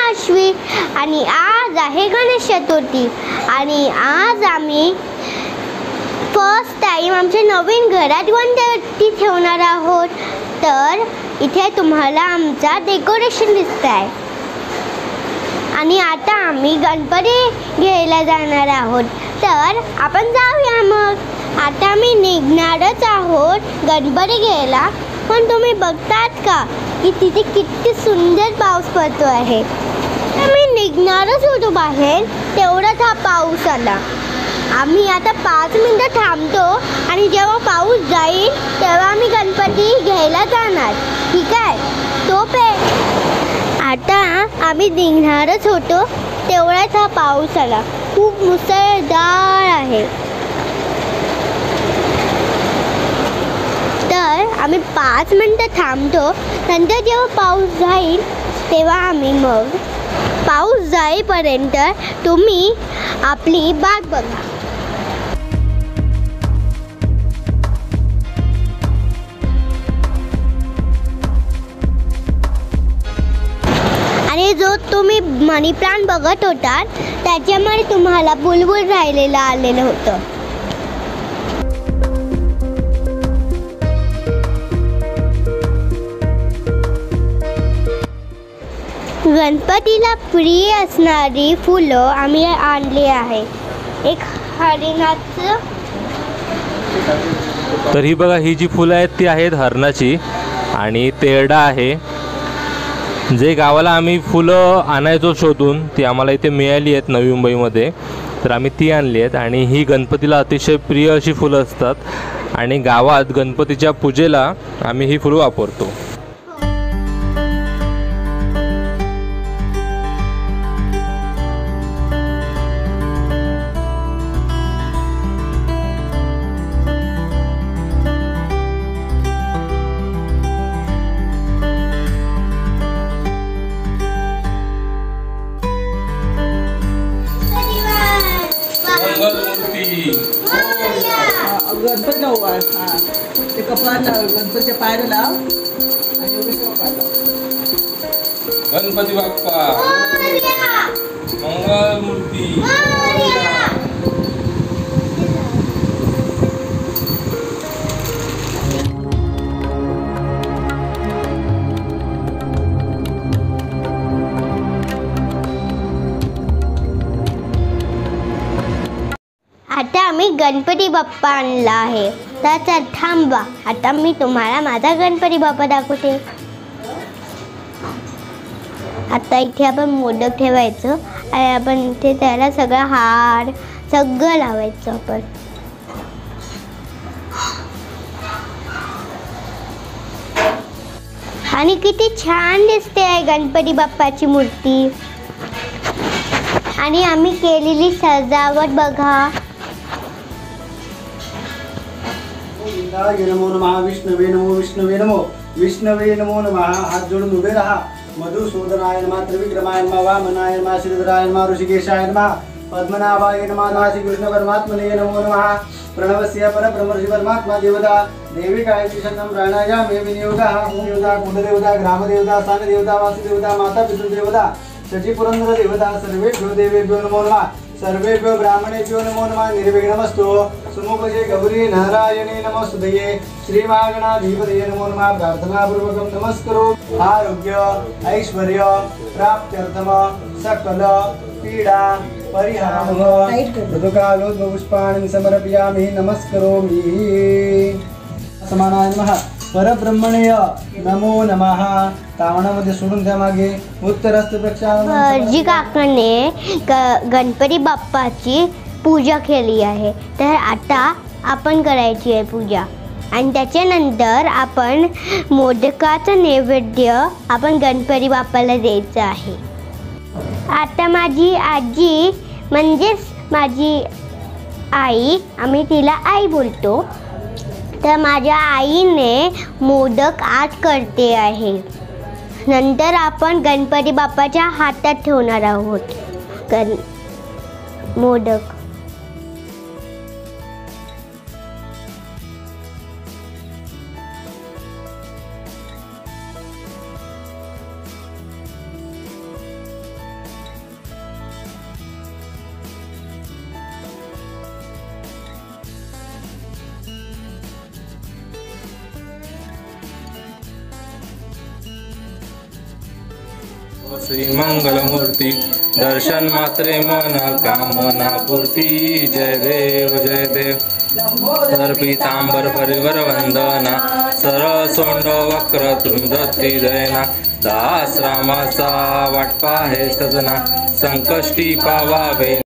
आश्वी आणि आज आहे गणेश चतुर्थी आणि आज आम्ही फर्स्ट टाइम आमच्या नवीन घरात गणपती ठेवणार आहोत. तर इथे तुम्हाला आमचा डेकोरेशन दिसत आहे आणि आता आम्ही गणपती घ्यायला जाणार आहोत. तर आपण जाऊया. मग आता आम्ही निघणारच आहोत गणपती घ्यायला. पण तुम्ही बघतात का की तिथे किती सुंदर पाऊस पडतो आहे. आम्ही निघणारच होतो बाहेर तेवढाच हा पाऊस आला. आम्ही आता 5 मिनिटं थांबतो आणि जेव्हा पाऊस जाईल तेव्हा आम्ही गणपती घ्यायला जाणार. ठीक आहे. आता आम्ही निघणारच होतो तेवढाच हा पाऊस आला. खूप मुसळधार आहे. तर आम्ही 5 मिनिटं थांबतो. नंतर जेव्हा पाऊस जाईल तेव्हा आम्ही मग पाऊस जाईपर्यंत तुम्ही आपली बाग बघा. आणि जो तुम्ही मनी प्लांट बघत होता त्याच्यामध्ये तुम्हाला बुलबुल राहिलेलं आलेलं होतं. गणपतीला प्रिय असणारी फुलं आम्ही आणली आहे. एक हरिणाचं. तर ही बघा, ही जी फुलं आहेत ती आहेत हरणाची आणि तेरडा आहे. जे गावाला आम्ही फुलं आणायचो शोधून ती आम्हाला इथे मिळाली आहेत नवी मुंबईमध्ये. तर आम्ही ती आणली आहेत आणि ही गणपतीला अतिशय प्रिय अशी फुलं असतात आणि गावात गणपतीच्या पूजेला आम्ही ही फुलं वापरतो. गणपती लावू. हां, ते कपाळाला गणपतीच्या पायाला लाव आणि गणपती बाप्पा मंगलमूर्ती. आता आम्ही गणपती बाप्पा आणला आहे. तर थांबा, आता मी तुम्हाला माझा गणपती बाप्पा दाखवते. आता इथे आपण मोदक ठेवायचं आणि आपण इथे त्याला सगळं हार सगळं लावायचं आपण. आणि किती छान दिसते आहे गणपती बाप्पाची मूर्ती. आणि आम्ही केलेली सजावट बघा. नमो नमः. विष्णवे नमो विष्णवे नमो विष्णवे नमो नमः. हात जोडून उभे राहा. मधुसूदनाय नमः. त्रिविक्रमाय नमः. वामनाय नमः. श्रीधराय नमः. ऋषिकेशाय नमः. पद्मनाभाय नमः. श्री कृष्ण परमात्मने नमो नमः. प्रणवस्य परब्रह्मर्षि परमात्मा देवता देविकाय शरणं प्राणायामे विनियोगः. देवता कुलदेवता ग्रामदेवता स्थानदेवता वासुदेवता माता पितृदेवता शचीपुरंदर देवता सर्वेभ्यो देवेभ्यो नमो नमः. सर्वेभ्यो ब्राह्मणेभ्यो नमो नमः. निर्विघ्नमस्तु. सुमुपजे गौरी नारायणी नमस्तुते. श्रीमागणाधिपतये नमो नमः. प्रार्थनापूर्वकं नमस्करो. आरोग्य ऐश्वर्य प्राप्त्यर्थम सकल पीडा परिहारः ऋतुकालोद्भवपुष्पाणि समर्पयामि. नमस्करोमि. समानाय नमः. परब्रह्मणे नमो नमः. तावणामध्ये सोडून त्या मागे उत्तरस्थ प्रक्षालन. जी काकाने गणपती बाप्पाची पूजा केली आहे. तर आता आपण करायची आहे पूजा आणि त्याच्यानंतर आपण मोदकाचं नैवेद्य आपण गणपती बाप्पाला द्यायचं आहे. आता माझी आजी म्हणजेच माझी आई, आम्ही तिला आई बोलतो. तर माझ्या आईने मोदक आज करते आहे. नंतर आपण गणपती बाप्पाच्या हातात ठेवणार आहोत मोदक. श्री मंगलमूर्ती दर्शन मात्रे मन कामना पूर्ती जय देव जय देव सर पीतांबर परिवर वंदना सरळ सोंड वक्र तुंदती दयना दास रामाचा वाटपा हे सदना संकष्टी पावावे